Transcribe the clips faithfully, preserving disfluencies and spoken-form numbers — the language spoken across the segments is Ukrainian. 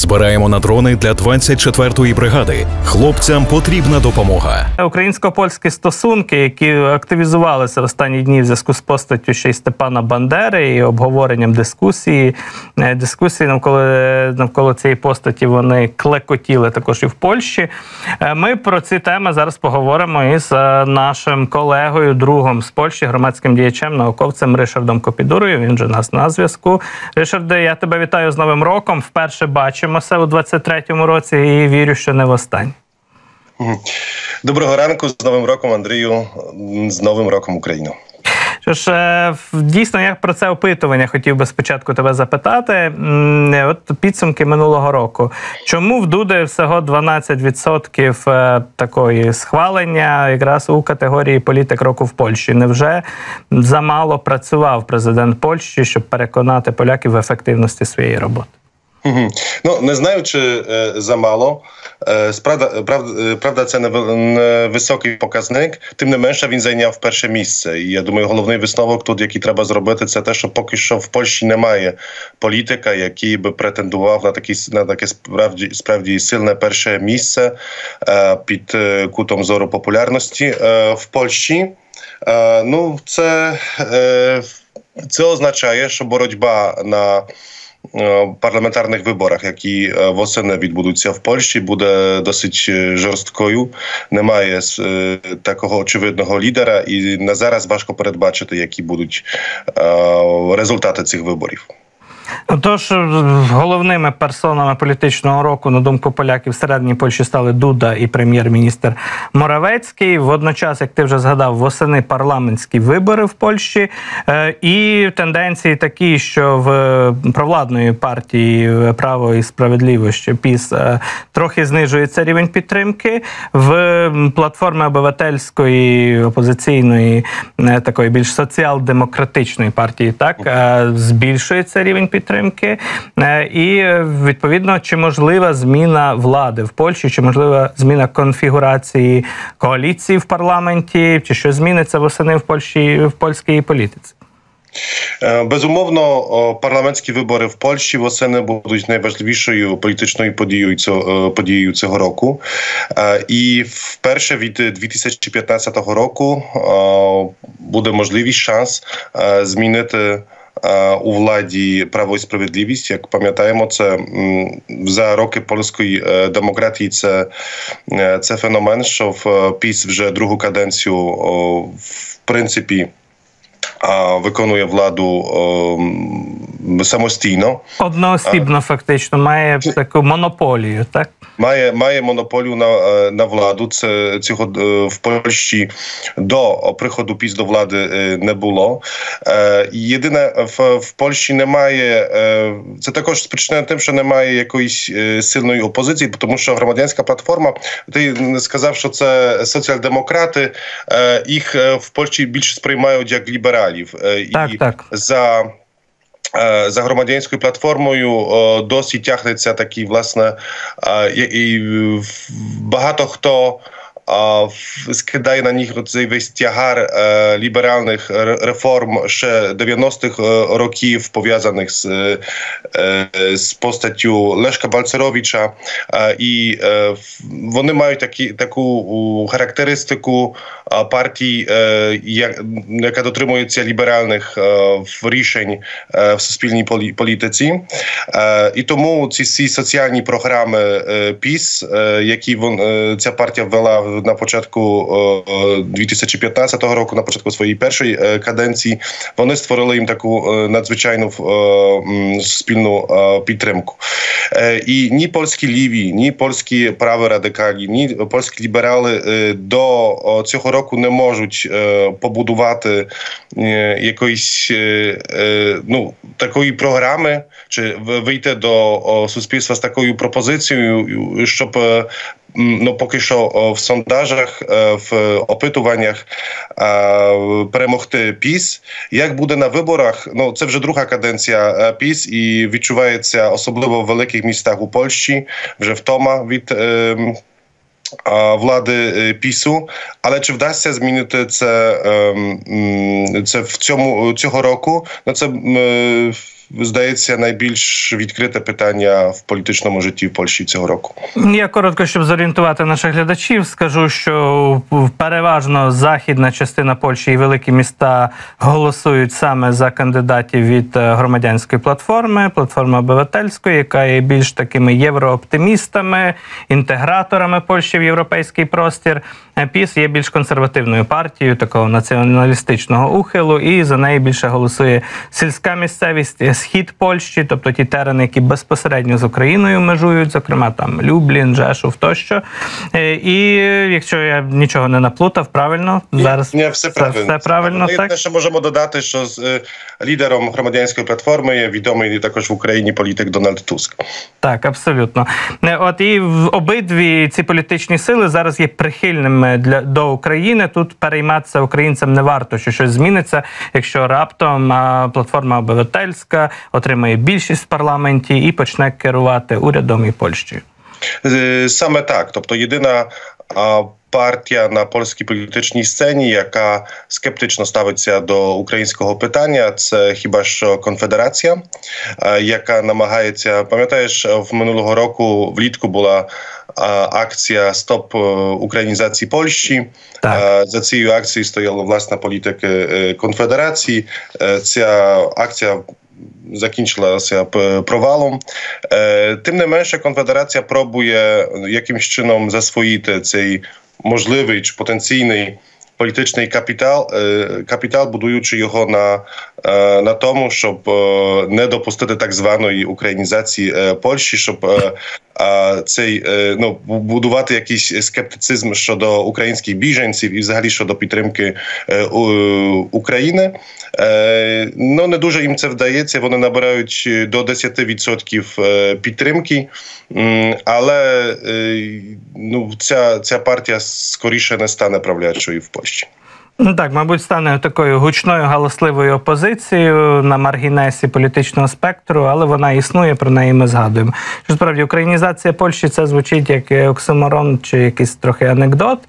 Збираємо на дрони для двадцять четвертої бригади. Хлопцям потрібна допомога. Українсько-польські стосунки, які активізувалися в останні дні в зв'язку з постаттю ще й Степана Бандери і обговоренням дискусії. Дискусії навколо, навколо цієї постаті вони клекотіли також і в Польщі. Ми про ці теми зараз поговоримо із нашим колегою, другом з Польщі, громадським діячем, науковцем Ришардом Копідурою. Він же у нас на зв'язку. Ришарде, я тебе вітаю з Новим роком. Вперше бачимося у двадцять третьому році і вірю, що не востаннє. Доброго ранку, з Новим роком, Андрію, з Новим роком, Україну. Що ж, дійсно, я про це опитування хотів би спочатку тебе запитати. От підсумки минулого року. Чому в Дуди всього дванадцять відсотків такої схвалення якраз у категорії політик року в Польщі? Невже замало працював президент Польщі, щоб переконати поляків в ефективності своєї роботи? Ну, не знаю, чи е, замало. Е, справда, правда, правда, це не, не високий показник. Тим не менше, він зайняв перше місце. І я думаю, головний висновок тут, який треба зробити, це те, що поки що в Польщі немає політика, який би претендував на, такі, на таке справді, справді сильне перше місце е, під е, кутом зору популярності е, в Польщі. Е, ну, це, е, це означає, що боротьба на парламентарних виборах, які восени відбудуться в Польщі, буде досить жорсткою. Немає такого очевидного лідера і на зараз важко передбачити, які будуть результати цих виборів. Тож, головними персонами політичного року, на думку поляків, всередині Польщі стали Дуда і прем'єр-міністр Моравецький. Водночас, як ти вже згадав, восени парламентські вибори в Польщі. І тенденції такі, що в провладної партії «Право і справедливість» ПіС трохи знижується рівень підтримки. В платформи обивательської, опозиційної, такої більш соціал-демократичної партії, так, збільшується рівень підтримки. підтримки. І, відповідно, чи можлива зміна влади в Польщі, чи можлива зміна конфігурації коаліції в парламенті, чи що зміниться восени в Польщі, в польській політиці? Безумовно, парламентські вибори в Польщі восени будуть найважливішою політичною подією цього, подією цього року. І вперше від дві тисячі п'ятнадцятого року буде можливість, шанс змінити у владі «Право і справедливість». Як пам'ятаємо, це за роки польської демократії це, це феномен, що в ПіС вже другу каденцію в принципі виконує владу о, самостійно. Одноосібно, фактично, має таку монополію, так? Має, має монополію на, на владу. Це, цього в Польщі до приходу ПіС до влади не було. Єдине, в, в Польщі немає, це також спричинено тим, що немає якоїсь сильної опозиції, тому що громадянська платформа, ти сказав, що це соціал-демократи, їх в Польщі більше сприймають як лібералів. Так, і так. за За громадянською платформою досі тягнеться такий, власне, і багато хто скидає на них цей весь тягар ліберальних реформ ще дев'яностих років, пов'язаних з, з постаттю Лешка Бальцеровича. І вони мають такі, таку характеристику партій, яка дотримується ліберальних рішень в суспільній політиці. І тому ці всі соціальні програми ПіС, які ця партія ввела на початку дві тисячі п'ятнадцятого року, на початку своєї першої каденції, вони створили їм таку надзвичайну суспільну підтримку. І ні польські ліві, ні польські праворадикалі, ні польські ліберали до цього року не можуть побудувати якоїсь, ну, такої програми, чи вийти до суспільства з такою пропозицією, щоб ну, поки що в сондажах, в опитуваннях перемогти ПіС. Як буде на виборах, ну, це вже друга каденція ПіС і відчувається особливо в великих містах у Польщі, вже втома від влади ПіСу, але чи вдасться змінити це, це в цьому, цього року? Ну, це здається, найбільш відкрите питання в політичному житті в Польщі цього року. Я коротко, щоб зорієнтувати наших глядачів, скажу, що переважно західна частина Польщі і великі міста голосують саме за кандидатів від громадянської платформи, платформи обивательської, яка є більш такими єврооптимістами, інтеграторами Польщі в європейський простір. ПіС є більш консервативною партією, такого націоналістичного ухилу, і за неї більше голосує сільська місцевість, схід Польщі, тобто ті терени, які безпосередньо з Україною межують, зокрема там Люблін, Жешув тощо. І якщо я нічого не наплутав, правильно? Зараз Ні, все правильно. Все правильно, Ми так? ще можемо додати, що з е, лідером громадянської платформи є відомий також в Україні політик Дональд Туск. Так, абсолютно. От і в обидві ці політичні сили зараз є прихильними для до України. Тут перейматися українцям не варто, що щось зміниться, якщо раптом а, платформа обивательська отримає більшість в парламенті і почне керувати урядом і Польщею. Саме так. Тобто єдина а, партія на польській політичній сцені, яка скептично ставиться до українського питання, це хіба що Конфедерація, яка намагається, пам'ятаєш, в минулого року влітку була акція «Стоп українізації Польщі». Так. За цією акцією стояла власна політика Конфедерації. Ця акція закінчилася провалом. Тим не менше, Конфедерація пробує якимось чином засвоїти цей можливий чи потенційний політичний капітал, капітал, будуючи його на, на тому, щоб не допустити так званої українізації Польщі, щоб цей, ну, будувати якийсь скептицизм щодо українських біженців і взагалі щодо підтримки України. Ну, не дуже їм це вдається, вони набирають до десять відсотків підтримки, але ну, ця, ця партія скоріше не стане правлячою в Польщі. Ну так, мабуть, стане такою гучною, галасливою опозицією на маргінесі політичного спектру, але вона існує, про неї ми згадуємо. Що справді, українізація Польщі – це звучить як оксиморон чи якийсь трохи анекдот.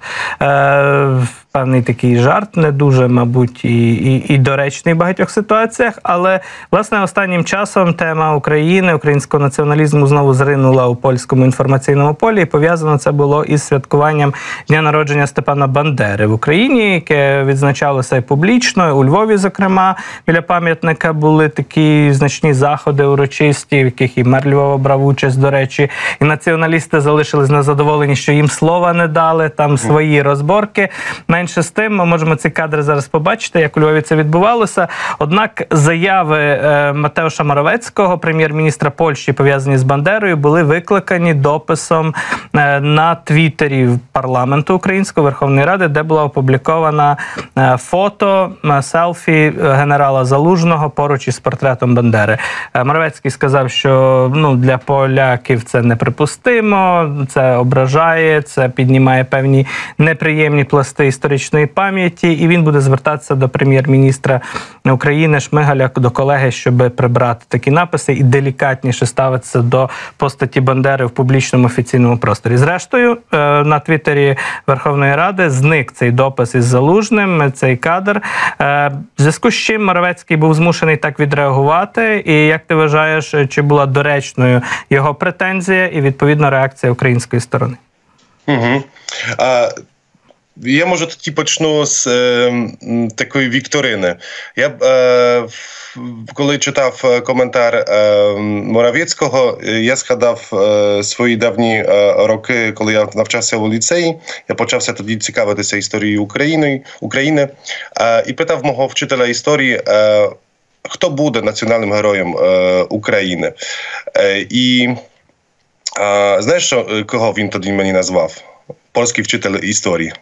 Е, певний такий жарт, не дуже, мабуть, і, і, і доречний в багатьох ситуаціях, але, власне, останнім часом тема України, українського націоналізму знову зринула у польському інформаційному полі, і пов'язано це було із святкуванням дня народження Степана Бандери в Україні, яке відзначалося і публічно, у Львові, зокрема, біля пам'ятника були такі значні заходи урочисті, в яких і мер Львова брав участь, до речі, і націоналісти залишились незадоволені, що їм слова не дали, там свої розборки. Менше з тим, ми можемо ці кадри зараз побачити, як у Львові це відбувалося. Однак заяви е, Матеуша Моравецького, прем'єр-міністра Польщі, пов'язані з Бандерою, були викликані дописом е, на твіттері парламенту Української Верховної Ради, де була опублікована е, фото, е, селфі генерала Залужного поруч із портретом Бандери. Е, Моравецький сказав, що ну, для поляків це неприпустимо, це ображає, це піднімає певні неприємні пласти історичної пам'яті, і він буде звертатися до прем'єр-міністра України Шмигаля, до колеги, щоб прибрати такі написи і делікатніше ставитися до постаті Бандери в публічному офіційному просторі. Зрештою, на твіттері Верховної Ради зник цей допис із Залужним, цей кадр. В зв'язку з чим Моравецький був змушений так відреагувати, і як ти вважаєш, чи була доречною його претензія і, відповідно, реакція української сторони? Угу. А... Я, може, тоді почну з е, такої вікторини. Я б, е, коли читав коментар е, Моравецького, я згадав е, свої давні е, роки, коли я навчався у ліцеї. Я почався тоді цікавитися історією України, України е, і питав мого вчителя історії, е, хто буде національним героєм е, України. Е, і е, знаєш, що, кого він тоді мені назвав? Польський вчитель історії.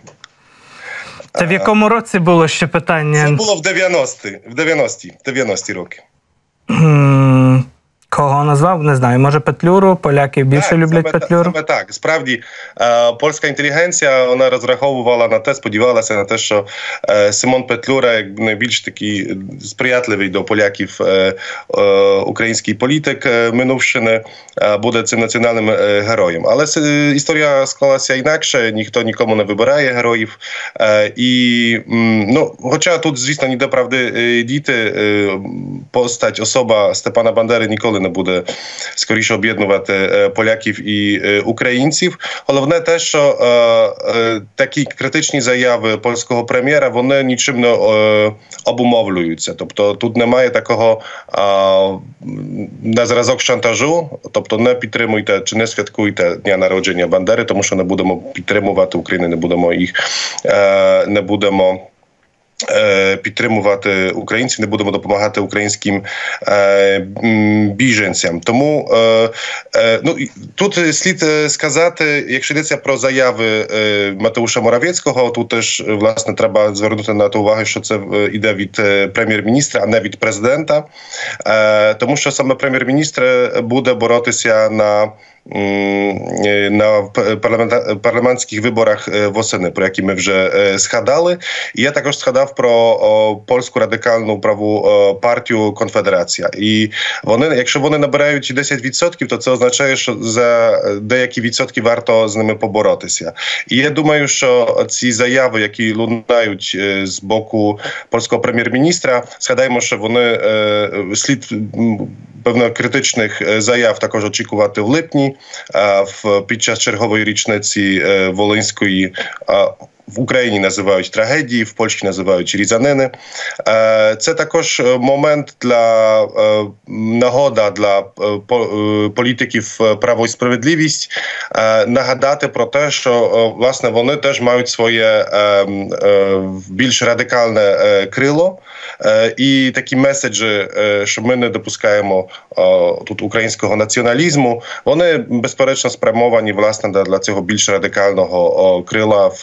Це в якому році було ще питання? Це було в дев'яності, в дев'яності, дев'яності роки. Кого назвав? Не знаю. Може Петлюру? Поляки більше так, люблять саме, Петлюру? Саме так. Справді, е, польська інтелігенція, вона розраховувала на те, сподівалася на те, що е, Симон Петлюра, як найбільш такий сприятливий до поляків е, е, український політик е, минувщини, е, буде цим національним е, героєм. Але е, історія склалася інакше, ніхто нікому не вибирає героїв. Е, і, м, ну, хоча тут, звісно, ніде правди е, діти, е, постать, особа Степана Бандери ніколи не буде скоріше об'єднувати е, поляків і е, українців. Головне те, що е, е, такі критичні заяви польського прем'єра, вони нічим не е, обумовлюються. Тобто тут немає такого е, на зразок шантажу, тобто не підтримуйте чи не святкуйте дня народження Бандери, тому що не будемо підтримувати Україну, не будемо їх, е, не будемо підтримувати українців, не будемо допомагати українським е, біженцям. Тому е, е, ну, тут слід сказати, якщо йдеться про заяви е, Матеуша Моравецького, тут теж, власне, треба звернути на те увагу, що це йде від прем'єр-міністра, а не від президента. Е, тому що саме прем'єр-міністр буде боротися на на парламентських виборах восени, про які ми вже згадали. І я також згадав про о, польську радикальну праву о, партію Конфедерація. І вони, якщо вони набирають десять відсотків, то це означає, що за деякі відсотки варто з ними поборотися. І я думаю, що ці заяви, які лунають з боку польського прем'єр-міністра, згадаємо, що вони е, слід певно критичних заяв також очікувати в липні, в під час чергової річниці Волинської, в Україні називають трагедії, в Польщі називають різанини. Це також момент для нагода для політиків Право і Справедливість нагадати про те, що, власне, вони теж мають своє більш радикальне крило. І такі меседжі, що ми не допускаємо тут українського націоналізму, вони безперечно спрямовані, власне, для цього більш радикального крила в,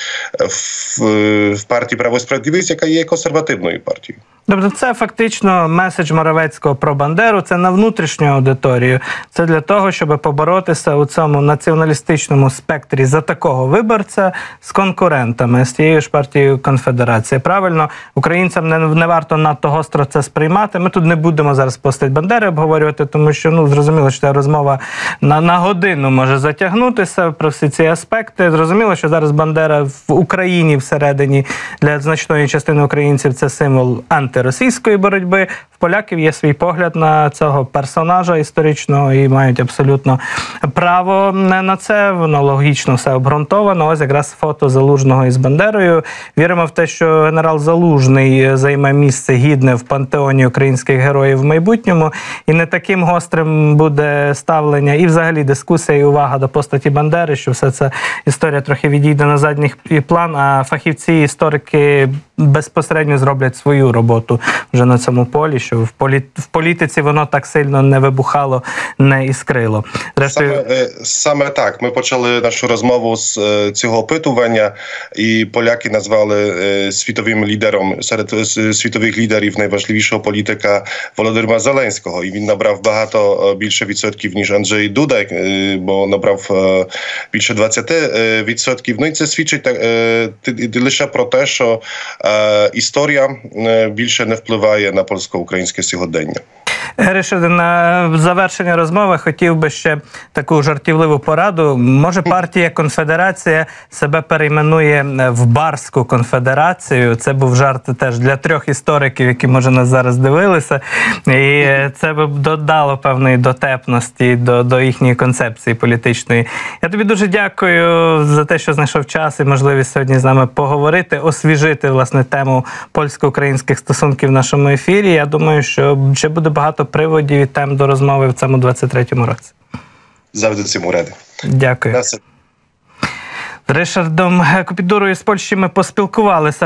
в, в партії Право і Справедливість, яка є консервативною партією. Тобто це фактично меседж Моравецького про Бандеру, це на внутрішню аудиторію. Це для того, щоб поборотися у цьому націоналістичному спектрі за такого виборця з конкурентами, з тією ж партією Конфедерації. Правильно, українцям не, не варто надто гостро це сприймати. Ми тут не будемо зараз постать Бандери обговорювати, тому що, ну, зрозуміло, що ця розмова на, на годину може затягнутися про всі ці аспекти. Зрозуміло, що зараз Бандера в Україні всередині для значної частини українців це символ антиросійської боротьби. В поляків є свій погляд на цього персонажа історичного і мають абсолютно право на це. Воно логічно все обґрунтовано. Ось якраз фото Залужного із Бандерою. Віримо в те, що генерал Залужний займе місце гідне в пантеоні українських героїв в майбутньому. І не таким гострим буде ставлення і взагалі дискусія і увага до постаті Бандери, що все це історія трохи відійде на задній план, а фахівці, історики безпосередньо зроблять свою роботу вже на цьому полі, що в, полі... в політиці воно так сильно не вибухало, не іскрило. Рештою... Саме, саме так. Ми почали нашу розмову з цього опитування, і поляки назвали світовим лідером, серед світових лідерів найважливішого політика Володимира Зеленського. І він набрав багато більше відсотків, ніж Анджей Дуда, бо набрав більше двадцять відсотків. Ну і це свідчить лише про те, що історія більше не впливає на польсько-українське сьогодення. Ришарде, на завершення розмови хотів би ще таку жартівливу пораду. Може, партія Конфедерація себе перейменує в Барську конфедерацію? Це був жарт теж для трьох істориків, які, може, нас зараз дивилися. І це б додало певної дотепності до, до їхньої концепції політичної. Я тобі дуже дякую за те, що знайшов час і можливість сьогодні з нами поговорити, освіжити, власне, тему польсько-українських стосунків в нашому ефірі. Я думаю, що ще буде багато приводів і тем до розмови в цьому двадцять третьому році. Завжди цьому ради. Дякую. З Ришардом Копідурою з Польщі ми поспілкувалися.